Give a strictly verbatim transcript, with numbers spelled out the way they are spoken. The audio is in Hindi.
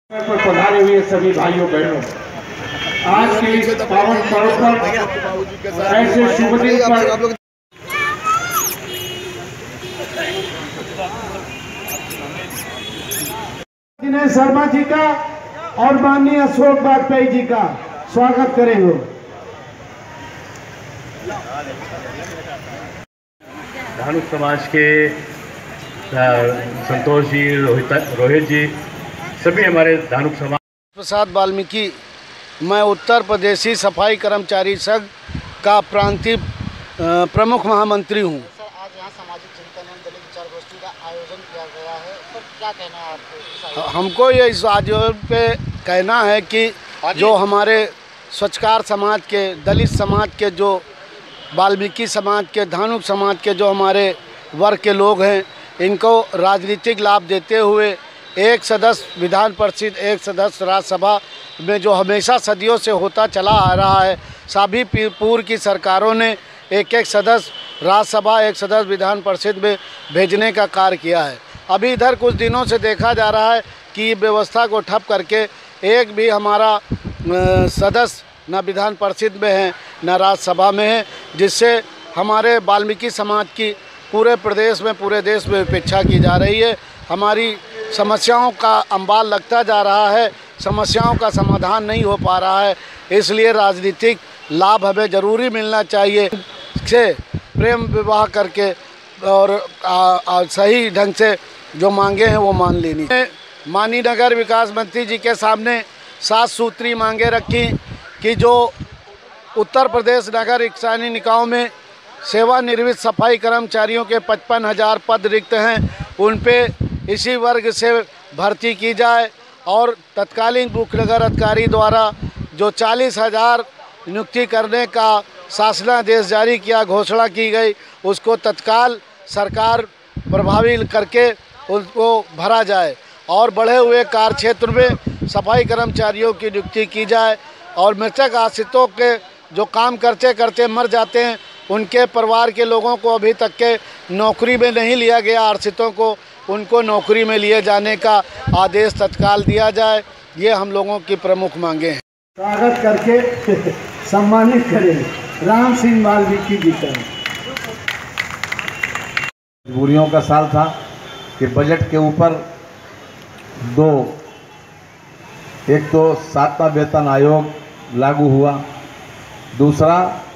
पर पधारे हुए सभी भाइयों बहनों, आज के इस पावन पर्व पर ऐसे शुभ दिन पर दिनेश शर्मा जी का और माननीय अशोक वाजपेयी जी का स्वागत करेंगे। धानुक समाज के संतोष जी, रोहित रोहित जी, सभी हमारे धानुक समाज। प्रसाद वाल्मीकि, मैं उत्तर प्रदेशी सफाई कर्मचारी संघ का प्रांतीय प्रमुख महामंत्री हूँ। सर, आज यहाँ सामाजिक चिंतन एवं दलित विचार गोष्ठी का आयोजन किया गया है, सर क्या कहना है आपको? हमको ये इस आयोजन पे कहना है कि जो हमारे स्वच्छकार समाज के, दलित समाज के, जो वाल्मीकि समाज के, धानुक समाज के जो हमारे वर्ग के लोग हैं, इनको राजनीतिक लाभ देते हुए एक सदस्य विधान परिषद, एक सदस्य राज्यसभा में जो हमेशा सदियों से होता चला आ रहा है, सभी पूर्व की सरकारों ने एक एक सदस्य राज्यसभा, एक सदस्य विधान परिषद में भेजने का कार्य किया है। अभी इधर कुछ दिनों से देखा जा रहा है कि व्यवस्था को ठप करके एक भी हमारा सदस्य न विधान परिषद में है न राज्यसभा में है, जिससे हमारे वाल्मीकि समाज की पूरे प्रदेश में, पूरे देश में उपेक्षा की जा रही है। हमारी समस्याओं का अंबाल लगता जा रहा है, समस्याओं का समाधान नहीं हो पा रहा है, इसलिए राजनीतिक लाभ हमें ज़रूरी मिलना चाहिए। से प्रेम विवाह करके और आ, आ, सही ढंग से जो मांगे हैं वो मान लेनी। माननीय नगर विकास मंत्री जी के सामने सात सूत्री मांगे रखी कि जो उत्तर प्रदेश नगर स्थानीय निकायों में सेवानिवृत्त सफाई कर्मचारियों के पचपन हज़ार पद रिक्त हैं, उन पे इसी वर्ग से भर्ती की जाए और तत्कालीन मुख्य नगर अधिकारी द्वारा जो चालीस हज़ार नियुक्ति करने का शासनादेश जारी किया, घोषणा की गई, उसको तत्काल सरकार प्रभावी करके उसको भरा जाए और बढ़े हुए कार्य क्षेत्र में सफाई कर्मचारियों की नियुक्ति की जाए और मृतक आश्रितों के जो काम करते करते मर जाते हैं, उनके परिवार के लोगों को अभी तक के नौकरी में नहीं लिया गया, आश्रितों को उनको नौकरी में लिए जाने का आदेश तत्काल दिया जाए। ये हम लोगों की प्रमुख मांगे हैं। स्वागत करके सम्मानित करें राम सिंह वाल्मीकि जी का। मजबूरियों का साल था कि बजट के ऊपर दो, एक तो सातवां वेतन आयोग लागू हुआ, दूसरा